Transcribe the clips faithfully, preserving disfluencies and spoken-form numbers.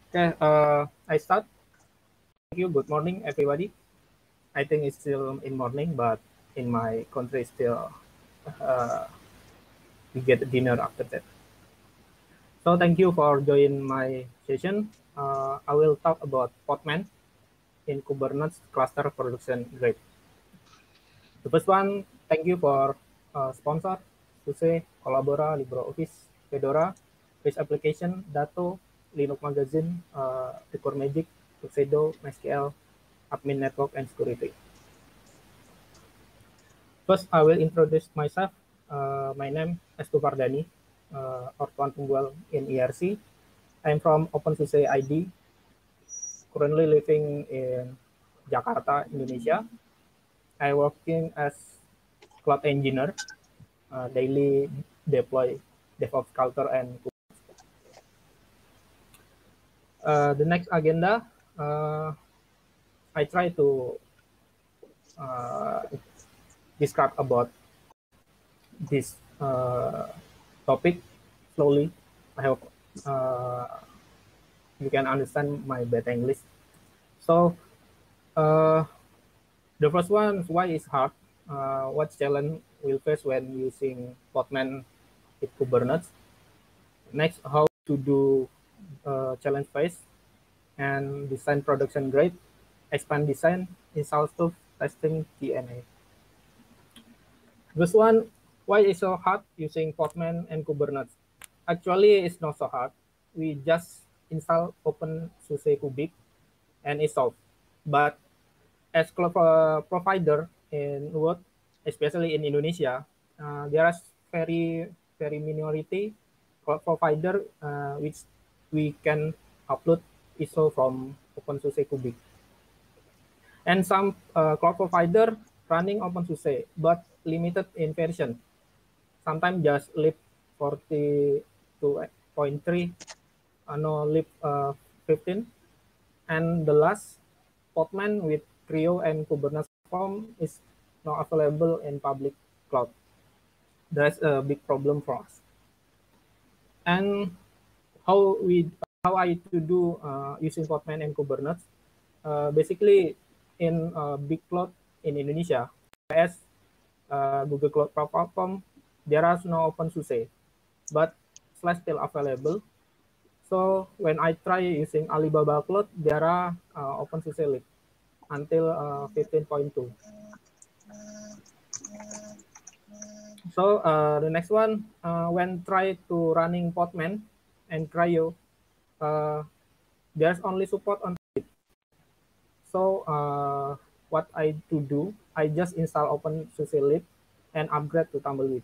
Okay, uh, I start. Thank you. Good morning, everybody. I think it's still in morning, but in my country, still uh, we get dinner after that. So thank you for joining my session. Uh, I will talk about Podman in Kubernetes cluster production grade. The first one, thank you for uh, sponsor, SUSE, Collabora, LibreOffice, Fedora, Base Application, Datto, Linux Magazine, uh, Record Magic, Tuxedo, MySQL, Admin Network, and Security. First, I will introduce myself. Uh, my name is Estu Fardani, uh, or Tuan Tunggal in E R C. I'm from OpenSUSE I D, currently living in Jakarta, Indonesia. I working as cloud engineer, uh, daily deploy DevOps culture and uh, the next agenda. Uh, I try to uh, describe about this uh, topic slowly. I hope uh, you can understand my bad English. So uh, the first one, why is hard? Uh, what challenge will face when using Podman with Kubernetes? Next, how to do uh, challenge phase and design production grade, expand design, install stuff, testing, Q and A. This one, why is so hard using Podman and Kubernetes? Actually, it's not so hard. We just install OpenSUSE Kubik and it's solved. But as cloud uh, provider in world, especially in Indonesia, uh, there is very very minority cloud provider uh, which we can upload I S O from OpenSUSE Kubik, and some uh, cloud provider running OpenSUSE but limited in version. Sometimes just lib forty-two point three, uh, no lib uh, fifteen, and the last Podman with Creo and Kubernetes Platform is not available in public cloud. That's a big problem for us. And how we how I to do uh, using Podman and Kubernetes? Uh, basically, in uh, big cloud in Indonesia, as uh, Google Cloud Platform, there is no OpenSUSE, but Slack still available. So when I try using Alibaba Cloud, there are uh, OpenSUSE lib until uh, fifteen point two. So uh, the next one, uh, when try to running Podman and Creo, uh, there's only support on it. So uh, what I to do, I just install OpenSUSE lib and upgrade to Tumbleweed.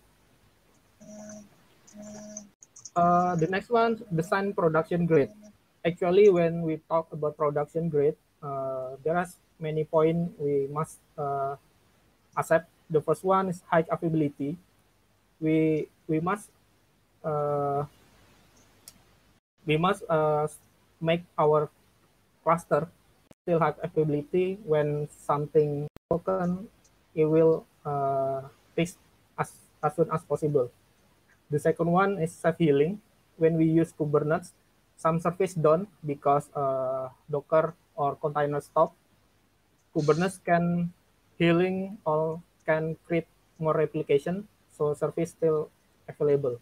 Uh, the next one, design production grade. Actually, when we talk about production grade, uh, there are many points we must uh, accept. The first one is high availability. We we must uh, we must uh, make our cluster still have availability. When something broken, it will uh, fix as, as soon as possible. The second one is self-healing. When we use Kubernetes, some service down because uh, Docker or container stop. Kubernetes can healing or can create more replication, so service still available.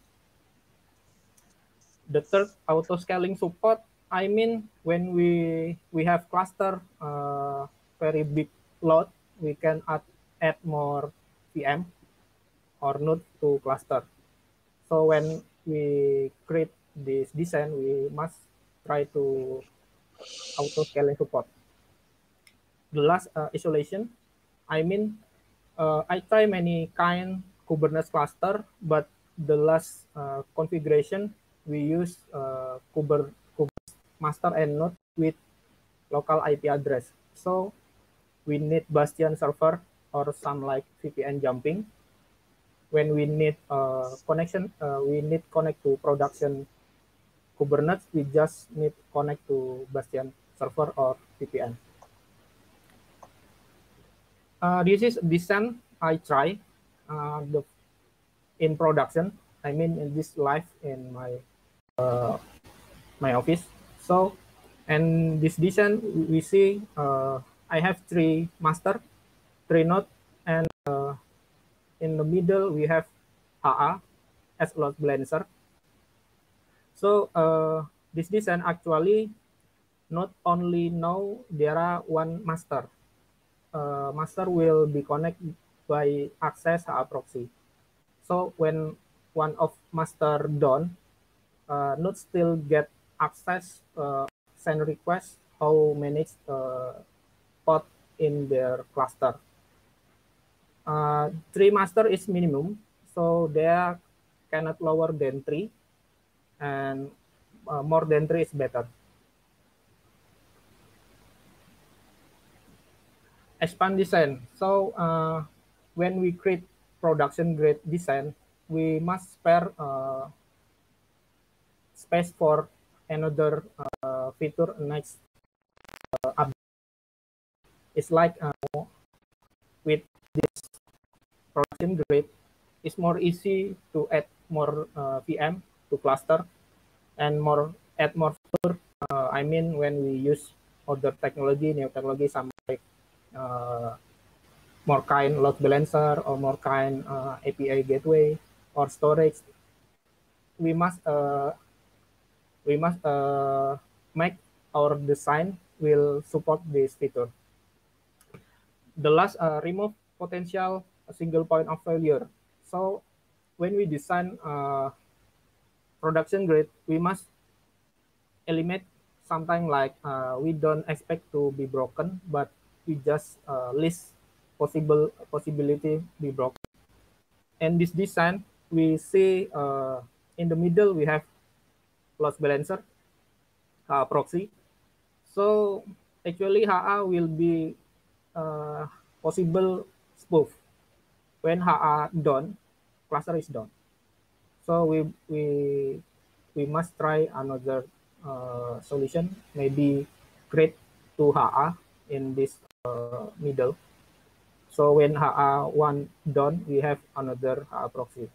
The third, auto scaling support. I mean, when we we have cluster uh, very big load, we can add add more V M or node to cluster. So when we create this design, we must try to auto scaling support. The last, uh, isolation. I mean, uh, I try many kind Kubernetes cluster, but the last uh, configuration we use uh, Kuber, Kubernetes master and node with local I P address. So we need Bastion server or some like V P N jumping. When we need uh, connection, uh, we need connect to production Kubernetes, we just need connect to Bastion server or V P N. Uh, this is design I try uh, the in production. I mean in this live in my uh, my office. So And this design, we see uh, I have three master, three node, and uh, in the middle we have H A as load balancer. So uh, this design actually not only now there are one master. Uh, master will be connected by access H A proxy. So when one of master done, uh, node still get access, uh, send request, how manage uh, pod in their cluster. Uh, three master is minimum, so they are cannot lower than three, and uh, more than three is better. Expand design. So uh, when we create production grade design, we must spare uh, space for another uh, feature next uh, update. It's like uh, with this production grade, it's more easy to add more uh, V M to cluster and more add more feature. Uh, I mean when we use other technology, new technology, some like uh, more kind load balancer or more kind uh, A P I gateway or storage, we must uh, we must uh, make our design will support this feature. The last, uh, remove potential single point of failure. So when we design uh, production grade, we must eliminate something like uh, we don't expect to be broken, but we just uh, list possible possibility be broken. And this design, we see uh, in the middle we have load balancer, uh, proxy. So actually H A will be uh, possible spoof. When H A done, cluster is done. So we we we must try another uh, solution, maybe create two H A in this uh, middle. So when H A one done, we have another H A proxy.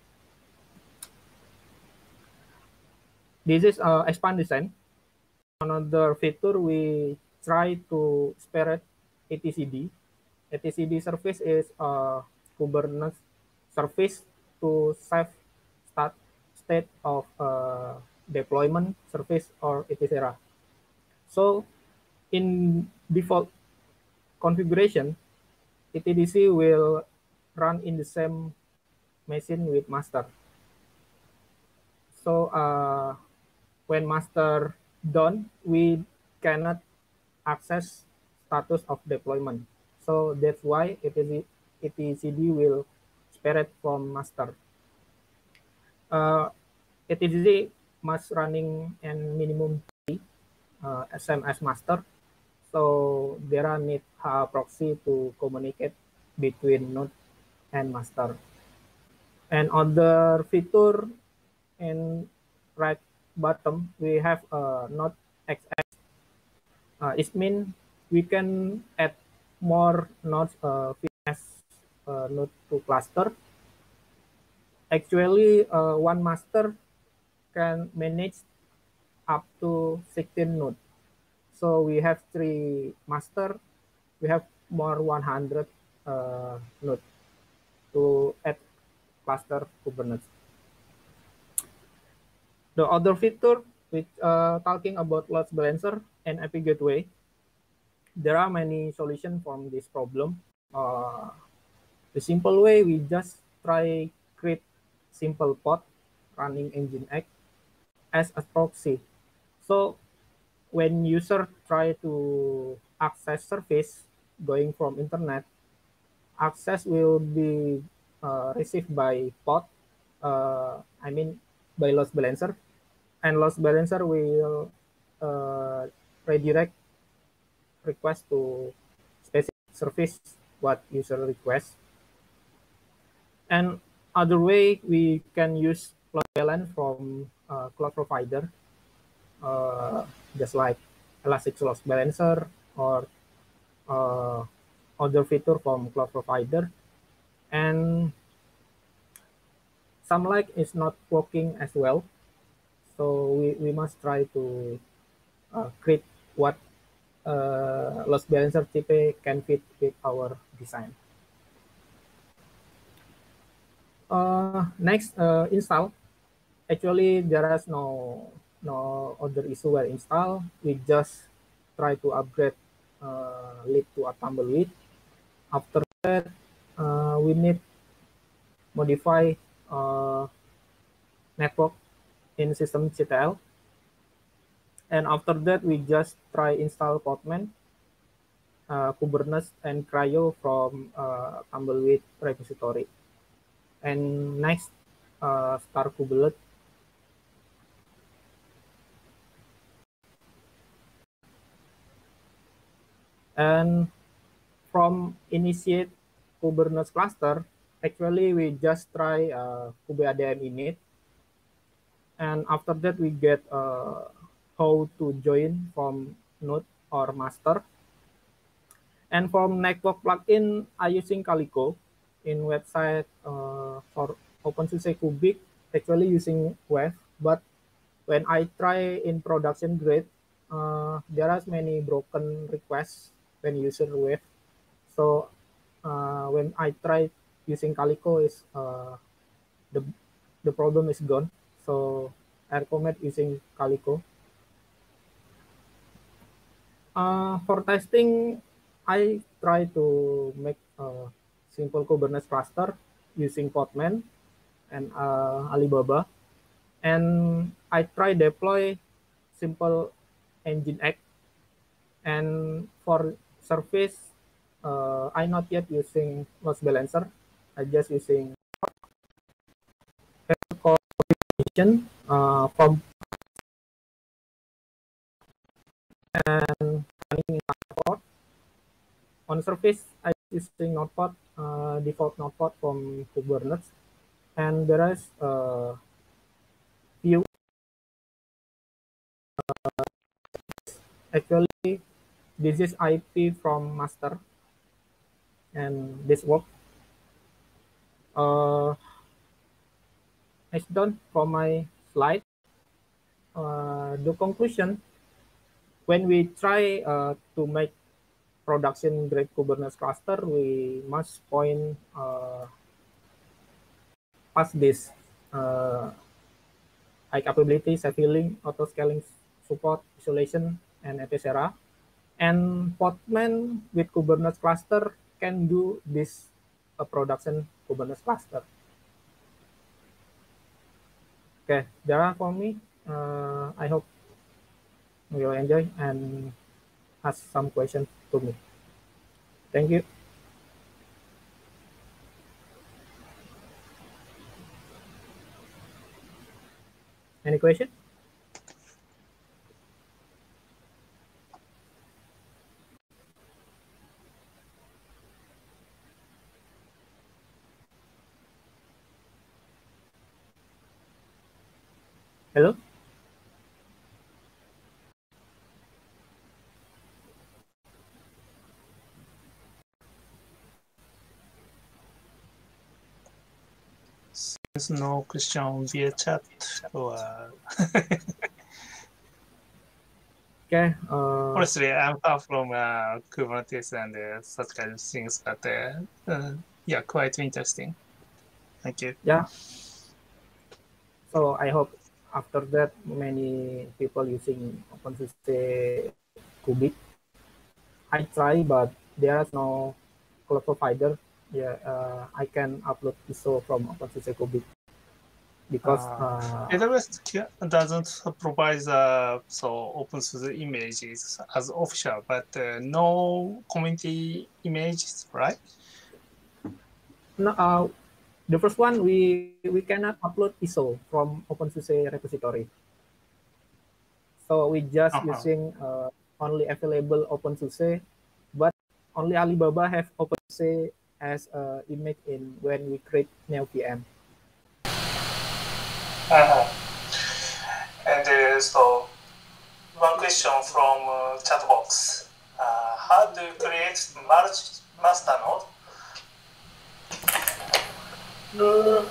This is uh, expand design. Another feature we try to spare etcd. etcd service is a Kubernetes service to save start state of uh, deployment service or et cetera. So in default configuration, E T D C will run in the same machine with master. So uh, when master done, we cannot access status of deployment. So that's why etcd will spare it from master. Uh, etcd must running and minimum uh, S M S master. So there are need uh, proxy to communicate between node and master. And other feature in right bottom, we have a uh, node X X. Uh, it means we can add more nodes uh, as uh, node to cluster. Actually, uh, one master can manage up to sixteen nodes. So we have three master, we have more one hundred uh, nodes to add cluster Kubernetes. The other feature, which uh, talking about load balancer and A P I gateway, there are many solutions from this problem. Uh, the simple way, we just try create simple pod running Nginx as a proxy. So when user try to access service going from internet, access will be uh, received by pod, uh, I mean by load balancer, and load balancer will uh, redirect request to specific service what user request. And other way, we can use load balance from uh, cloud provider, uh, just like Elastic Load Balancer or uh, other feature from cloud provider. And some like is not working as well. So we, we must try to uh, create what uh, load balancer T P can fit with our design. Uh, next, uh, install. Actually, there is no no other issue where install. We just try to upgrade uh, lib to a tumbleweed. After that, uh, we need modify uh, network in systemctl. And after that, we just try install Podman, uh, Kubernetes, and CRI-O from uh, tumbleweed repository. And next, uh, start kubelet. And from initiate Kubernetes cluster, actually we just try uh, kubeadm init. And after that, we get uh, how to join from node or master. And from network plugin, I using Calico in website uh, for OpenSUSE Kubik, actually using Wave. But when I try in production grade, uh, there are many broken requests when using Wave. So uh, when I try using Calico, is uh, the the problem is gone. So I recommend using Calico. Uh, for testing, I try to make a simple Kubernetes cluster using Podman and uh, Alibaba. And I try deploy simple Nginx. And for service, uh, I not yet using load balancer. I just using coordination uh, from and running in Notepad. On surface, I using Notepad, uh, default Notepad from Kubernetes, and there is a uh, view. Uh, actually, this is I P from master, and this work. Uh, it's done for my slide. Uh, the conclusion, when we try uh, to make production grade Kubernetes cluster, we must point uh, past this uh, high capability, self-healing, auto-scaling support, isolation, and et cetera. And Podman with Kubernetes cluster can do this uh, production Kubernetes cluster. Okay, there are for me. Uh, I hope you will enjoy and ask some questions to me. Thank you. Any question? Hello? There's no question via chat or okay. Uh, honestly, I'm far from uh, Kubernetes and uh, such kind of things, but uh, uh, yeah, quite interesting. Thank you. Yeah. So I hope after that many people using OpenSUSE Kubik. I try, but there is no cloud provider. Yeah, uh, I can upload I S O from OpenSUSE Kubik because uh, A W S doesn't provide uh, so OpenSUSE images as official, but uh, no community images, right? no, uh, the first one we we cannot upload I S O from OpenSUSE repository. So we just Uh-huh. using uh, only available OpenSUSE, but only Alibaba have OpenSUSE as uh, image in when we create NeoVM. Uh-huh. And uh, so one question from uh, chat box. Uh, how do you create merge master node? Uh,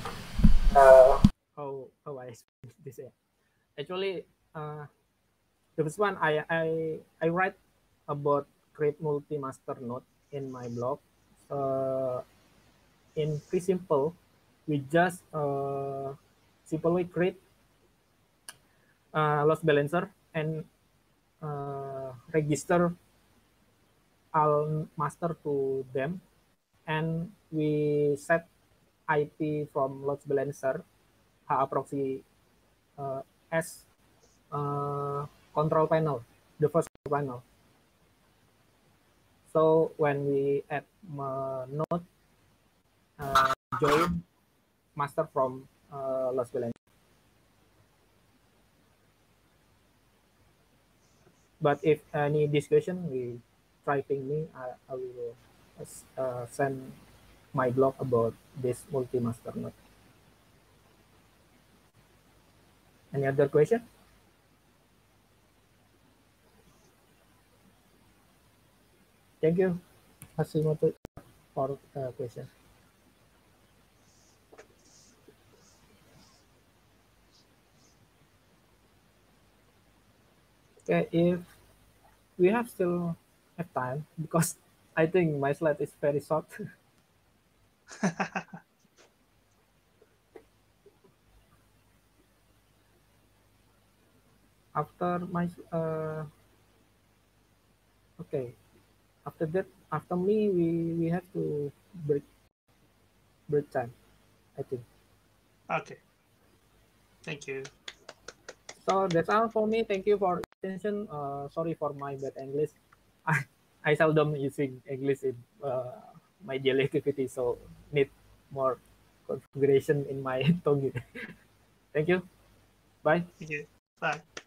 uh, how how I explain this? Yeah. Actually, uh, the first one, I, I, I write about create multi-master node in my blog. Uh, in pretty simple, we just uh, simply create uh, load balancer and uh, register all master to them, and we set I P from load balancer H A proxy uh, as uh, control panel, the first panel. So when we add uh, node uh, join master from uh, load balancer. But if any discussion, we try ping me. I, I will uh, send my blog about this multi-master node. Any other question? Thank you, Hashimoto, for uh, question. Okay, if we have still have time, because I think my slide is very short. After my uh, okay, after that, after me, we we have to break break time, I think. Okay. Thank you. So that's all for me. Thank you for attention. Uh, sorry for my bad English. I, I seldom using English in uh, my daily activity, so need more configuration in my tongue. Thank you. Bye. Thank you. Bye.